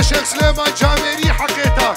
شيخ سليمان جامري حقيقة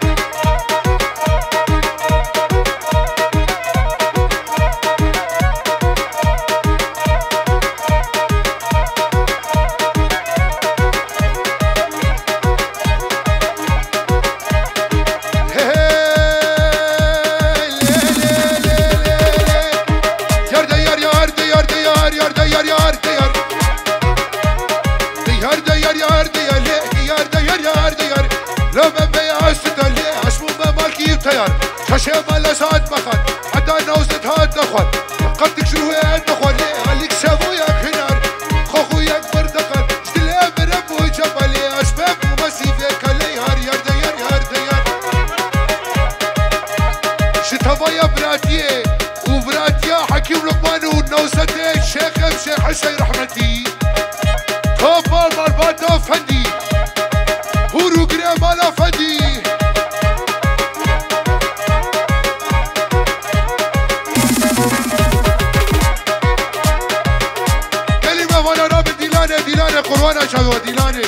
شاشة مالا ساعد مخد حتى نوزت هاد نخد قدك شروه هاد نخد عليك شابوياك هنار خوخوياك بردقل جدل امرم وجبالي اسباب ومسيفيك اللي يار يار ديار يار ديار شتبايا براتيه وبراتيا حكيم لقمان ونوزته الشيخ شيخ حسين رحمتي توفى مرباطة فندي هورو قريمالا فندي ديلاني قروانا شابه ديلاني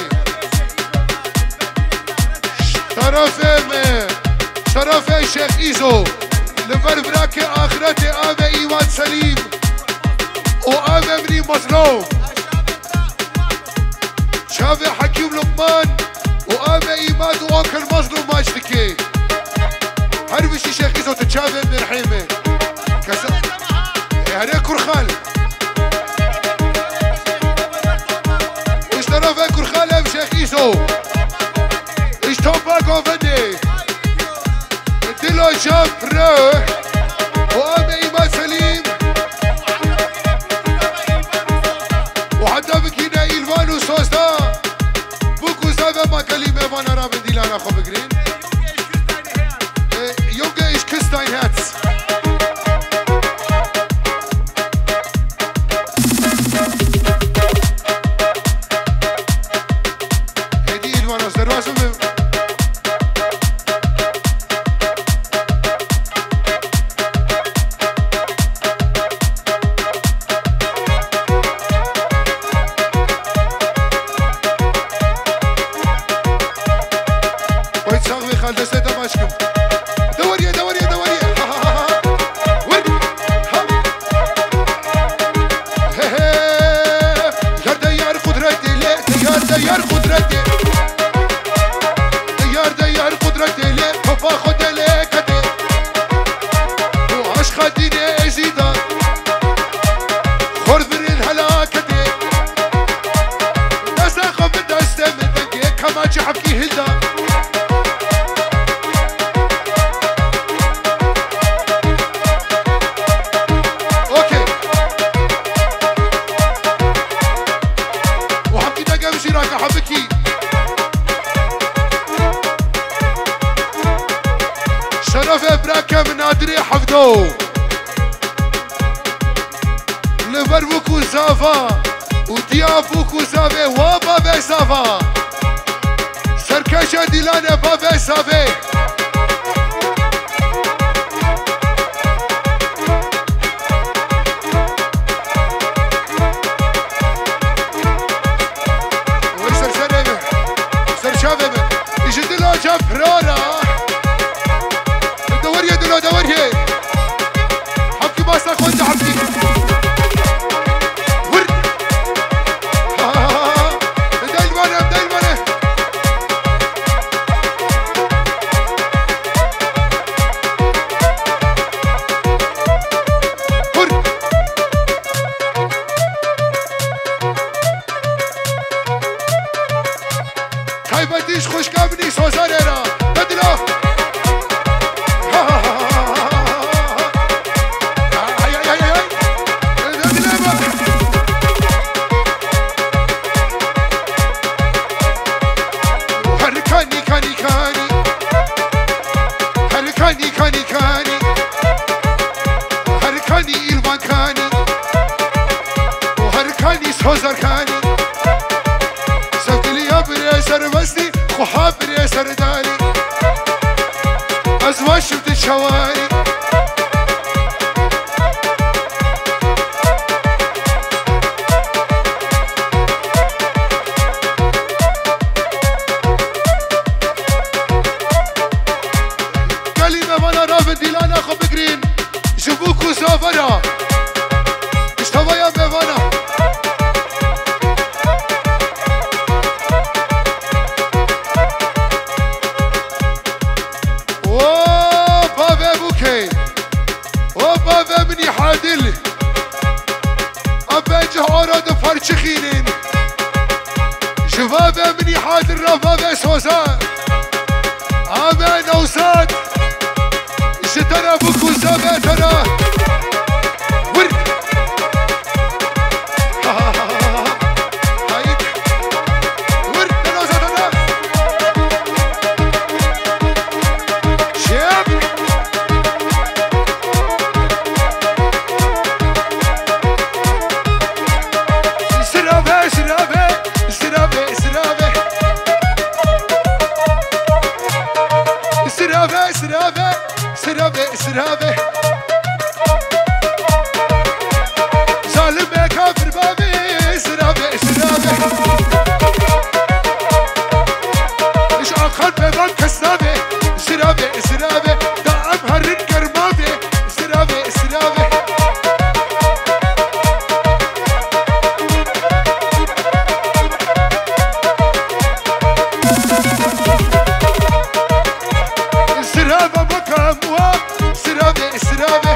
شرفه شيخ إيزو لبربراك آخرتي آمه إيمان سليم وآمه مني مظلوم شابه حكيم لقمان وآمه إيمان وآكل مظلوم ماشتكي هربشي شيخ إيزو تتشابه من رحيمه هري كرخال طرفه كرخالم شيخ إيزو اشتوبا قوفني دلو جاب روح وآمي إيمان سليم وحتى بكينا إلوان وصوصتا بوكو زابا ما كلمة وانا رابن ديلانا خو بقرين يونغا إيش كستاين هاتس لبربوكو زافا وديابوكو زافي وبابي زافا سركشة ديلانة بابي زافي ويسر سنبه سر شابه يجي دلو جاب رورا دوريه دلو دوريه حبكي باسا خونت حبكي خيبتيش خوش كابني سوزارينا بدلو هركاني كاني كاني هركاني كاني كاني هركاني إلمان كاني وهركاني سوزار كاني سر بستي وحابر يا سرداني أزواج شفت الشواري شرابه سوزا آمه نوزاد جتنا بكو زبتنا ورد هايك ورد نوزادنا شاب سرابه سرابه سرابه سرابه سرابه سرابه سرابه سرابه ظالم كافر بابي سرابه سرابه ايش اخر بيضان كسابه سرابه سرابه دعم هرن كرمابه سرابه سرابه سرابه مكاموها سرابه سرابه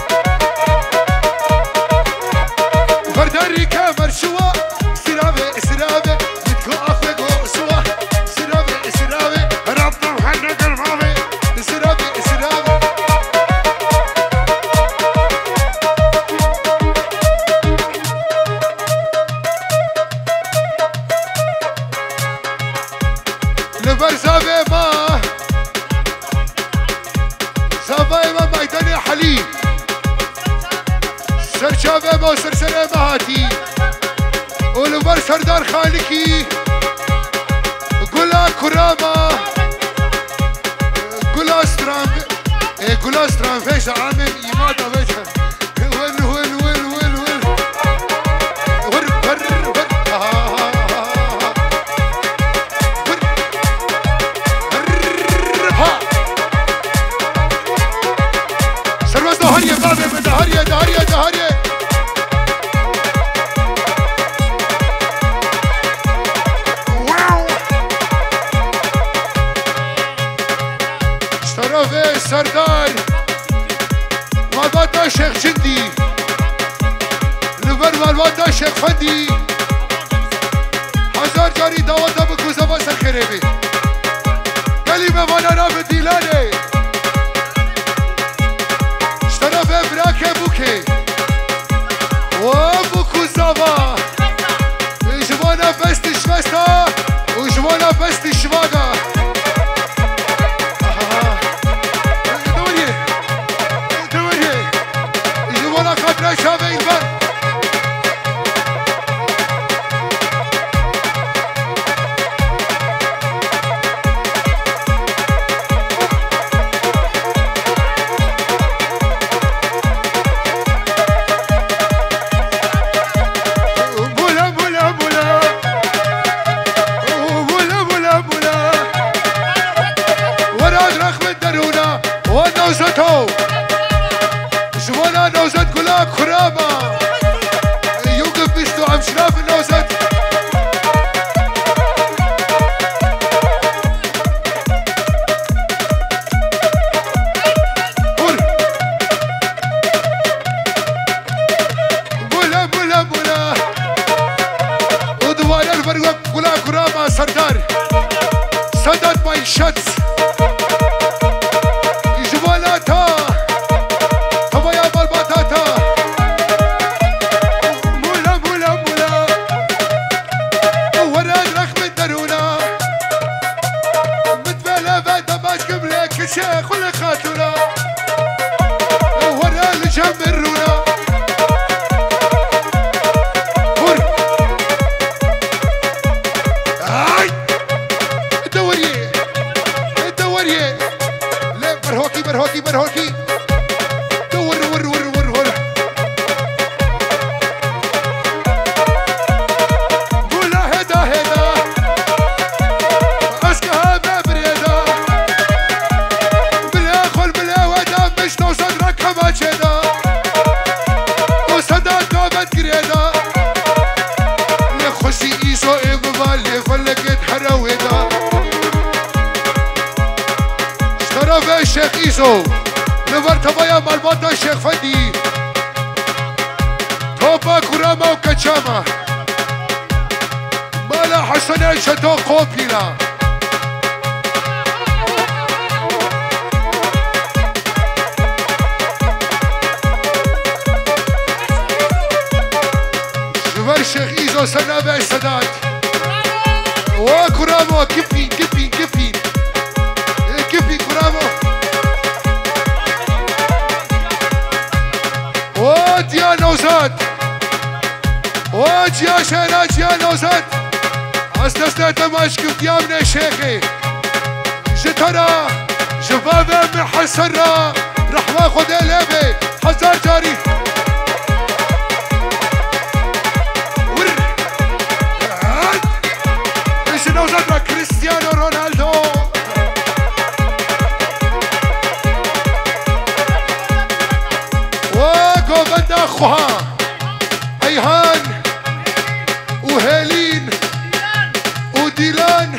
فرداري كامر شوا سرابه سرابه يتكو اخوك وقسوا سرابه سرابه ربنا وحنا قلبابه سرابه سرابه لبرزابه ما زاباي ما ميداني حليب سرشابه ما سرسره مهاتي ولبر سردار خالكي قولا كراما قولا سترانفيش عامل إيمادا بيشا ول ول ول ول ول ور ور ور سرواز دهارية بابي دهارية دهارية دهارية واو اشترافي سردار مالباتا شيخ جندي لبر مالباتا شيخ فندي هزار جاري دعوتا بكو زبا سخيري بي كلمة وانا نام ديلاني اشترافي براكي بوكي وبكو زبا جوانا بستش بستا وجوانا بستش واقا دوري جوانا خطرة شابه البر نوزتو جوانا نوزت كلها كرامة يوقف بيشتو عم شراف النوزت بولا بولا بولا ودوار الفرق كلها كرامة سردار سدد ماي شتس شيخ ولا خاتونا ورا الجمرونا ور هاي الدورية الدورية لا برهوكي برهوكي برهوكي دور ور ور ور ور بولا هدا هدا اسكها ببريدا چدا و صدا قابت گریدا لخوشی ایسو اقبال فلکت حرویدا اشتراف شیخ ایسو لورتبایا مالباتا شیخ فندی توبا کراما و کچاما مالا حسنه شتو قوپیلا الشيخ ايزو سنابع السادات وكرامو كفين كفين كفين كفين كرامو وديا نوزاد وديا شيرات يا نوزاد استسنا تماشك بديامنا الشيخي جترا شبابه من حسرة رحمة خد لبي حزار جاري ايش نوزاد كريستيانو رونالدو وقوبند اخوها ايهان وهيلين وديلان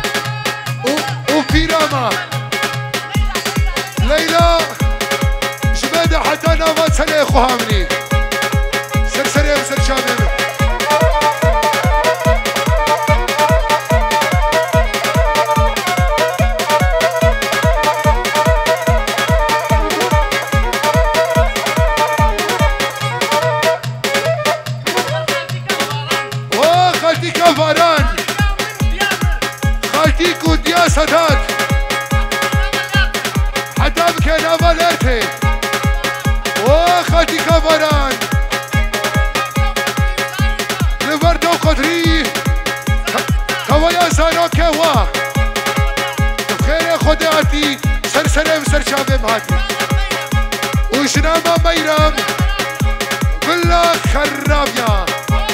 وبيراما ليلى جبادة حتى نافات سنة اخوها مني سرسري وسر شامل خالتي كفران خالتي كوديا سادات حتى بكينا بلاتي وخالتي كفران لبرد وقدري كوايا زانو كوا بخير خداتي سرسري وسر شابم هاتي وشناما ميرم بالله خرابيا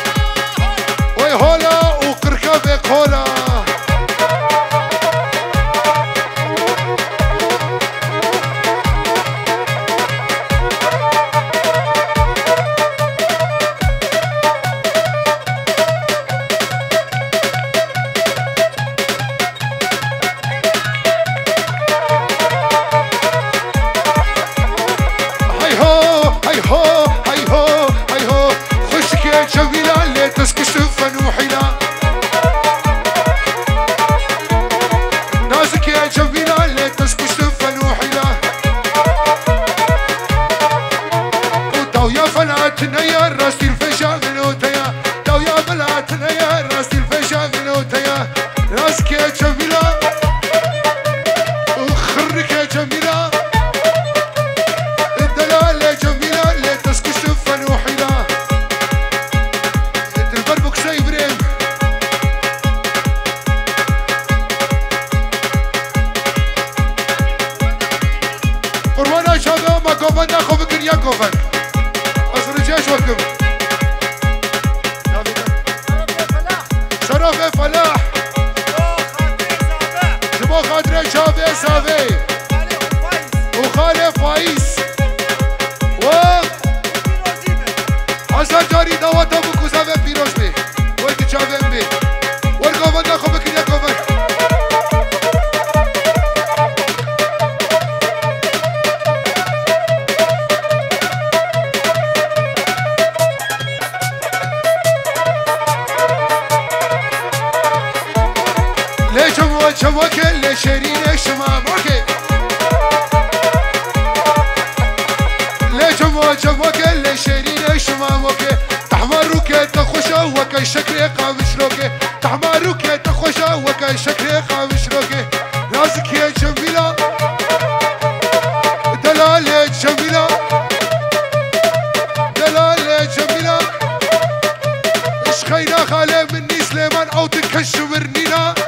هولا وكركبك هولا هاي هو هاي هو هاي هو هاي هو خشك يا جميلة اللي تسكش فنوحينا نازك يا جميلة اللي تسكش فنوحينا وداو يا فلاتنا يا راسي الفجا غنوتيا داو يا فلاتنا يا راسي الفجا غنوتيا راسك يا جميلة وخرك يا جميلة الدلال يا جميلة اللي تسكش فنوحينا البربك سايبرين قربانا شباب ما قوفن ناخو بكر يا قوفن أصر الجيش وكم شرف فلاح شبو خاطر شافي سافي وخالف فايس و حسن جاري دوات ابو كوزافي بيروش بي ويت شافي بي ورقوفن ناخو بكر يا قوفن شموك اللي شيرين شماموكي ليه شموك اللي شيرين شماموكي تحمروك تخوشا وكاي شكري قامشروكي تحمروك تخوشا وكاي شكري قامشروكي رازك يا جميلة دلال يا جميلة دلال يا جميلة اش خينا خالي مني سليمان او تكشمرنينا